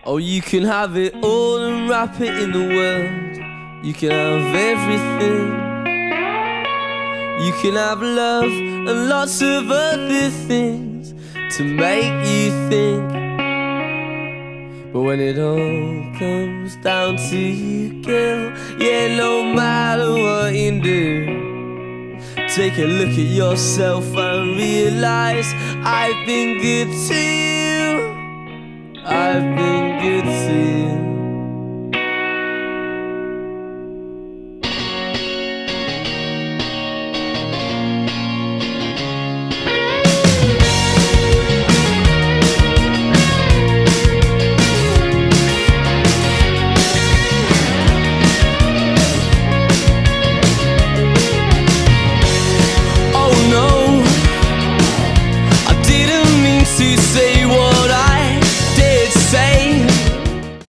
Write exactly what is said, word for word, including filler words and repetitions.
Oh, you can have it all and wrap it in the world. You can have everything. You can have love and lots of other things to make you think. But when it all comes down to you, girl, yeah, no matter what you do, take a look at yourself and realize I've been good to you. I've been good to you.